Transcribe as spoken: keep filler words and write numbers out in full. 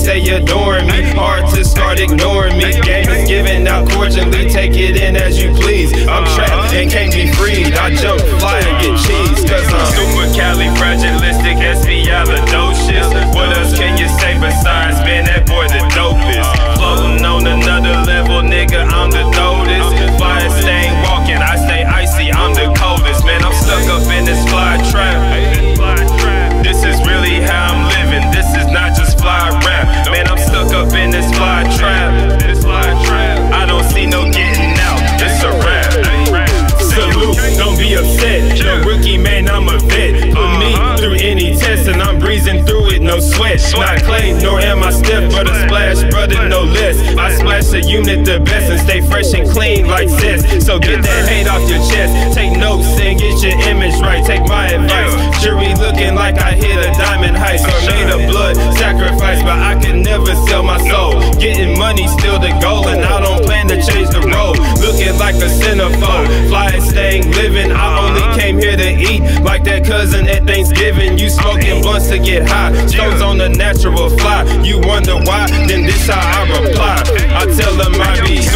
say adoring me. Hard to start ignoring me. Game is given out cordially, take it in as you please. I'm trapped and can't be freed. I jump, fly, and get cheese, cause I'm supercalifragilisticexpialidocious. What else can you say besides, man, that boy the dopest? Floating on another level, nigga, I'm the dopest. Fire stain walking, I stay icy, I'm the coldest. Man, I'm stuck up in this fly trap. This is really how I'm living, this is not just fly rap. Man, I'm stuck up in this fly trap. I don't see no getting out, it's a rap. Salute, don't be upset. No rookie, man, I'm a vet. Put me through any test and I'm breezing through it, no sweat. Not clay, nor am I stiff, but a splash, brother, no less. I splash the unit the best and stay fresh and clean like zest. So get that hate off your chest. Take notes and get your image right. Take my advice. Jury looking like I hit a diamond heist or made a blood sacrifice, but I can never sell my soul. Getting money still the goal, and I don't plan to change the road. Looking like a centerfold, fly staying living. I only came here to eat like that cousin at Thanksgiving. You smoking blunts to get high, stones on the natural fly. You wonder why? Then this how I reply. I tell them I be